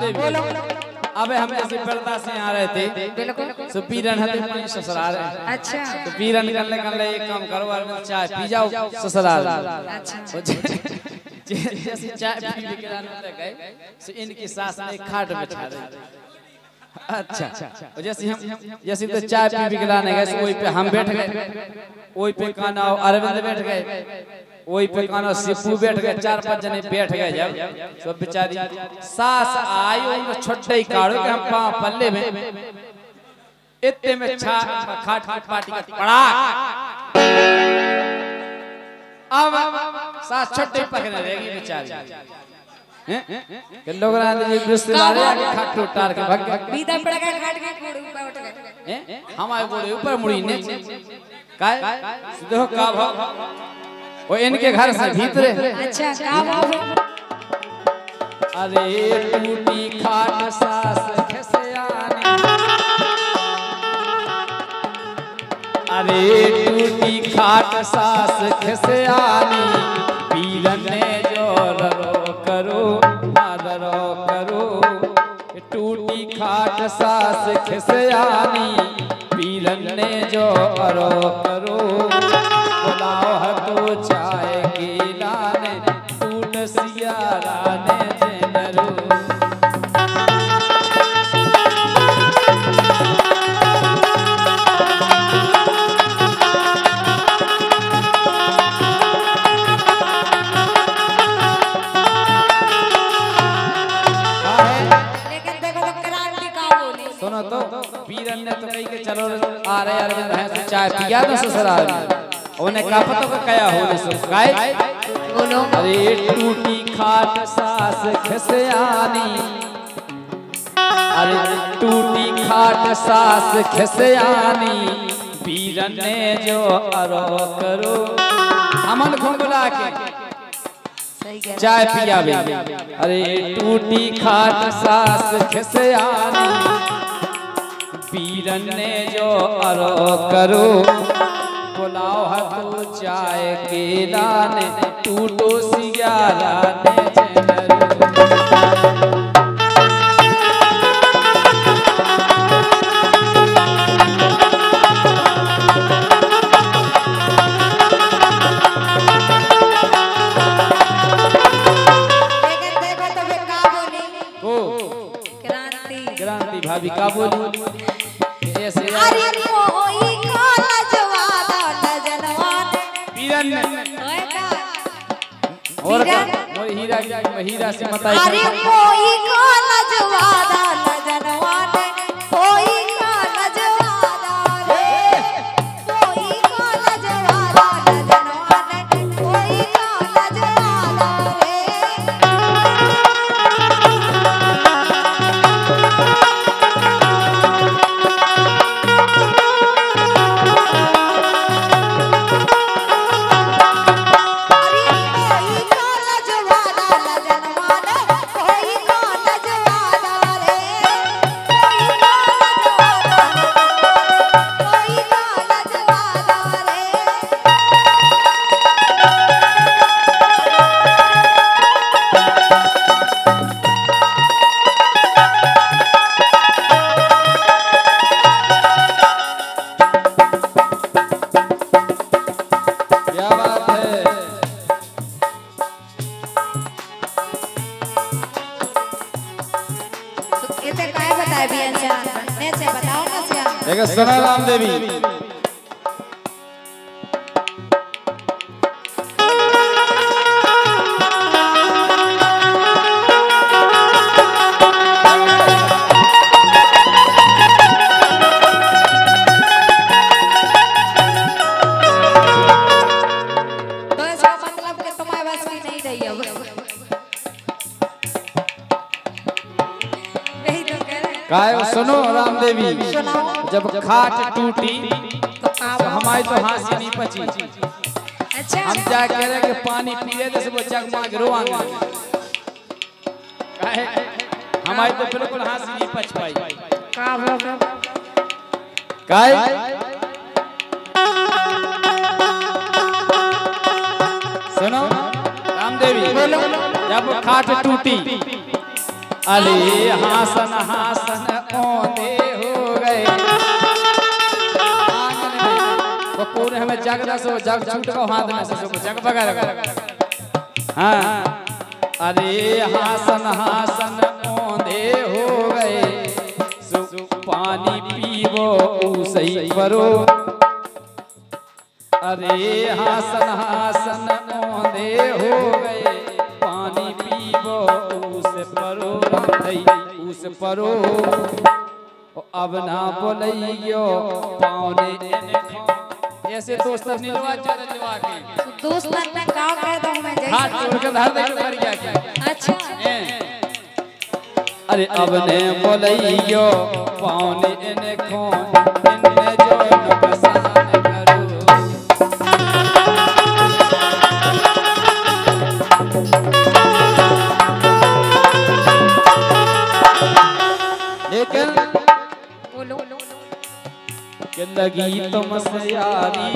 देवी अबे हम ऐसे पर्दा से यहाँ रहते तो पीरन हते पानी ससुराल अच्छा तो पीरन करने एक काम करो और चाय पी जाओ ससुराल अच्छा जैसे चाय पी के आने गए तो इनकी सास ने खाट बिछा दी अच्छा जैसे तो चाय पी के लाने गए वही पे हम बैठ गए वही पे काना अरविंद बैठ गए वही पे काना सिप्पू बैठ गए 4-5 जने बैठ गए जब सब बेचारी सास आयो छोटे काड़ो के हम पांव पल्ले में इतने में खाट पार्टी का पड़ा अब सास छोटे पकड़ने रहेगी बेचारी के लोग रात रिश्तेदार आके खाट उतार के भाग गए बीदा पड़ा के खाट के कोड़ ऊपर उठ गए हमारे कोड़े ऊपर मुड़ी ने काय देखो का भाव वो इनके घर से भीतरे अच्छा का भाव अरे टूटी खाट सास खसयानी अरे टूटी खाट सास खसयानी पीरन ने जो करो नादरो करो टूटी खाट सास खसयानी पीरन ने जो करो करो बुलाओ हतो चाय के लाने टूट सियारा ने जनरो सुनो तो पीरन ने तो कही के चलो आ रहे अरविंद हैं चाय पिया ना ससुराल उन्हें का पता को कया होने से गाय बोलो अरे टूटी खाट सास खसयानी अरे टूटी खाट सास खसयानी पीरन ने जो अरो करो अमन को बुला के चाय पिया बे अरे टूटी खाट सास खसयानी पीरन ने जो अरो करो बुलाओ हतो चाय के लाने टूटो सियारा ने क्रांति भाभी का बोली ऐसे अरे कोई काला जवादा नजनवान पीरन और हीरा से मत अरे कोई काला जवादा नजनवान कोई काला जवादा रे कोई काला जवादा नजनवान कोई काला जवादा रे राम देवी काय सुनो राम देवी जब खाट टूटी तो हमारी तो हाथ नहीं पची अच्छा हम क्या कह रहे कि पानी पिए तो वो जगमग रोआंगे काहे हमारी तो बिल्कुल हाथ नहीं पच पाई काय सुनो राम देवी जब खाट टूटी अरे हासन हासन औंधे हो गए आंगन में वो पूरे हमें जग दस हो जग छूट को हाथ में से जग बगैर हाँ अरे हासन हासन औंधे हो गए पानी पीवो सही परो अरे हासन हासन औंधे हो गए पानी पीवो उस परो उस परो अब ना बोलियो पावने ऐसे दोस्त नीलवा चरजवा के दोस्त ने गांव कह दो मैं जैसे हाथ जोड़ के धर दे कर गया क्या अच्छा अरे अब ने बोलियो पावने इने कौन इने जो नुकसान करो लेकिन बोलो कि लगी तुमसे यारी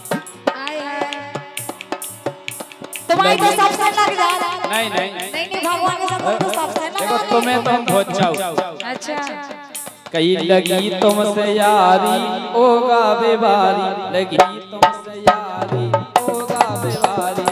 तुम्हारी तो सबसे लग जा नहीं नहीं नहीं भगवान के साथ तो सबसे लग देखो तुम्हें तो हम बहुत चाहूं अच्छा कहीं लगी तुमसे यारी ओगा बेवारी लगी तुमसे यारी ओगा बेवारी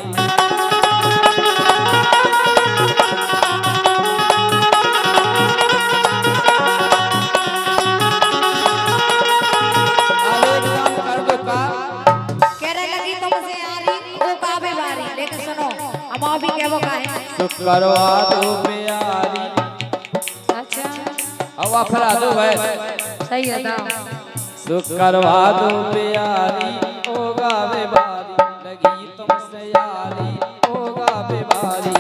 करवा दो प्यारी अच्छा अब अफरा दो भाई सही है ना सुख करवा दो प्यारी होगा बेवारी लगी तुमसे यारी होगा बेवारी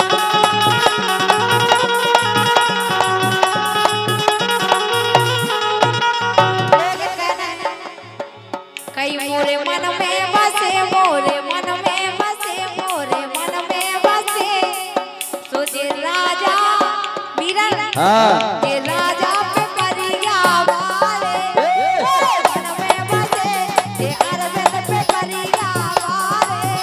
कई मोरे मन में बसे मोरे मन में बसे मोरे मन में बसे सोचे राजा मीरन ये राजा पे करिया वाले मोरे मन में बसे ये अरविंद पे करिया वाले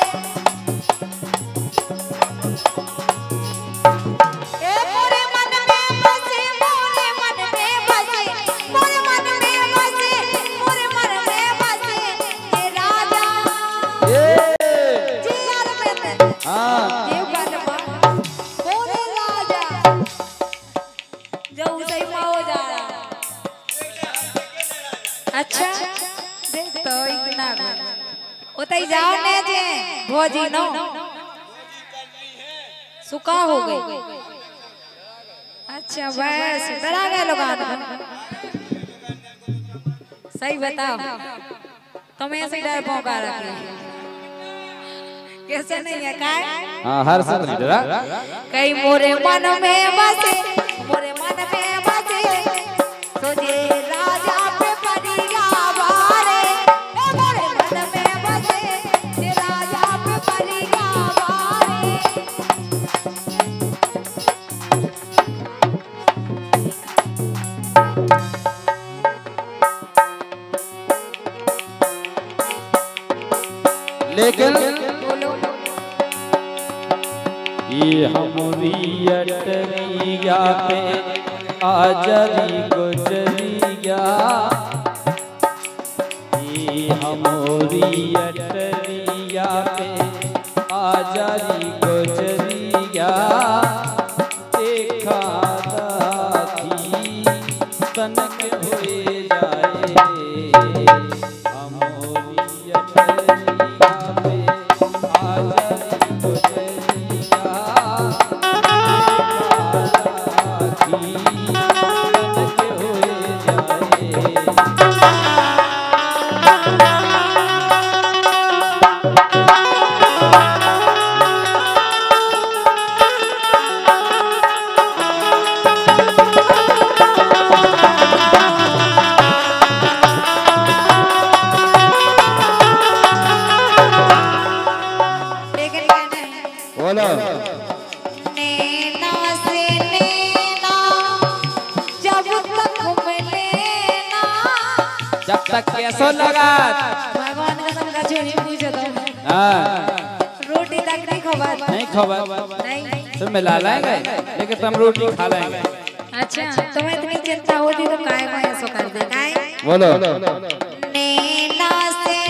ए मोरे मन में बसे मोरे मन में बसे मोरे मन में बसे मोरे मन में बसे ये राजा जी अरविंद देव गणपा मोरे राजा जो सही हो जा रहा अच्छा देख तो इतना उतई जाओ ने जे भोजी नो सुका हो गई अच्छा बस डरा गए लोग सही बताओ तुम्हें ऐसे डर पौका रखे कैसे नहीं है काय हाँ हर साथ नहीं डरा कई मोरे मन में बसे मोरे मन में बसे सोचे राजा पे परिया वारे मोरे मन में बसे ये राजा पे परिया वारे लेकिन बोलो ये हमारी अटरिया पे आजरी गुजरिया ये हमारी अटरिया पे आजरी गुजरिया देखा थी तनक हुए जाए हमारी अटरिया पे आजरी गुजरिया बोलो नैना से नैना जब तक मिलेना जब तक कैसो लगा भगवान का सबका चोरी पूछो तो रोटी तक नहीं खबर नहीं खबर नहीं तो मिला लाएंगे लेकिन तुम रोटी खा लेंगे अच्छा तुम्हें इतनी चिंता होती तो काय को ऐसा कर दे काय बोलो नैना से